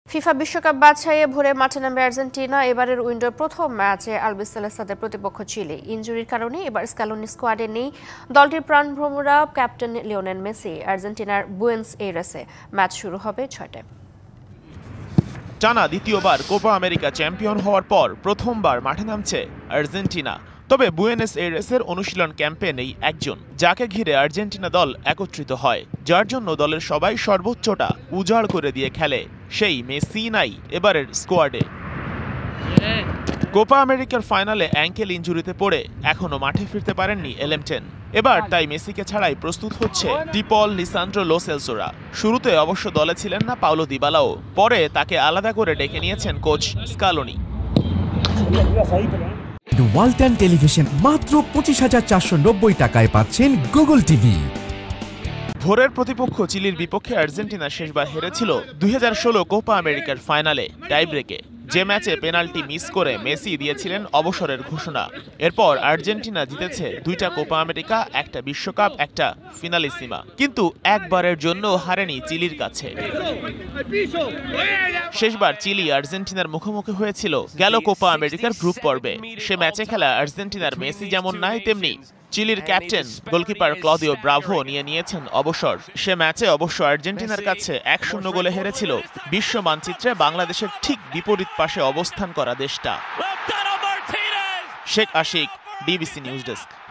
FIFA বিশ্বকাপ বাছাইয়ে ভোরে মাঠে নামবে আর্জেন্টিনা। এবারের উইন্ডোর প্রথম ম্যাচে আলবিসেলেস্তাদের প্রতিপক্ষ চিলি। ইনজুরির কারণে এবার স্ক্যালোনি স্কোয়াডে নেই দলটির প্রাণভ্রমরা ক্যাপ্টেন লিওনেল মেসি। আর্জেন্টিনার বুয়েনস এইরেসে ম্যাচ শুরু হবে ৬টায়। টানা দ্বিতীয়বার কোপা আমেরিকা চ্যাম্পিয়ন হওয়ার পর প্রথমবার মাঠে নামছে আর্জেন্টিনা। তবে বুয়েনস এইরেসের অনুশীলন ক্যাম্পে নেই একজন, যাকে ঘিরে আর্জেন্টিনা দল একত্রিত হয়, যার জন্য দলের সবাই সর্বোচ্চটা উজাড় করে দিয়ে খেলে। সেই মেসি নাই এবারের স্কোয়াডে। কোপা আমেরিকার ফাইনালে অ্যাঙ্কেল ইনজুরিতে পড়ে এখনো মাঠে ফিরতে পারেননি এলেমটেন। এবার তাই মেসিকে ছাড়াই প্রস্তুত হচ্ছে ডিপল, লিসান্ড্রো লো সেলসোরা। শুরুতে অবশ্য দলে ছিলেন না পাওলো দিবালাও, পরে তাকে আলাদা করে ডেকে নিয়েছেন কোচ স্কালোনি। ওয়ালটন টেলিভিশন মাত্র ২৫,৪৯০ টাকায় পাচ্ছেন গুগল টিভি। ভোরের প্রতিপক্ষ চিলির বিপক্ষে আর্জেন্টিনা শেষবার হেরেছিল ২০১৬ কোপা আমেরিকার ফাইনালে টাই ব্রেকে, যে ম্যাচে পেনাল্টি মিস করে মেসি দিয়েছিলেন অবসরের ঘোষণা। এরপর আর্জেন্টিনা জিতেছে ২টা কোপা আমেরিকা, একটা বিশ্বকাপ, একটা ফিনালিসিমা, কিন্তু একবারের জন্য হারেনি চিলির কাছে। শেষবার চিলি আর্জেন্টিনার মুখোমুখি হয়েছিল গেল কোপা আমেরিকার গ্রুপ পর্বে। সে ম্যাচে খেলা আর্জেন্টিনার মেসি যেমন নাই, তেমনি চিলির ক্যাপ্টেন গোলকিপার ক্লদিও ব্রাভো নিয়েছেন অবসর। সে ম্যাচে অবশ্য আর্জেন্টিনার কাছে ১-০ গোলে হেরেছিল বিশ্ব মানচিত্রে বাংলাদেশের ঠিক বিপরীত পাশে অবস্থান করা দেশটা। Sheikh Ashik, DBC news desk.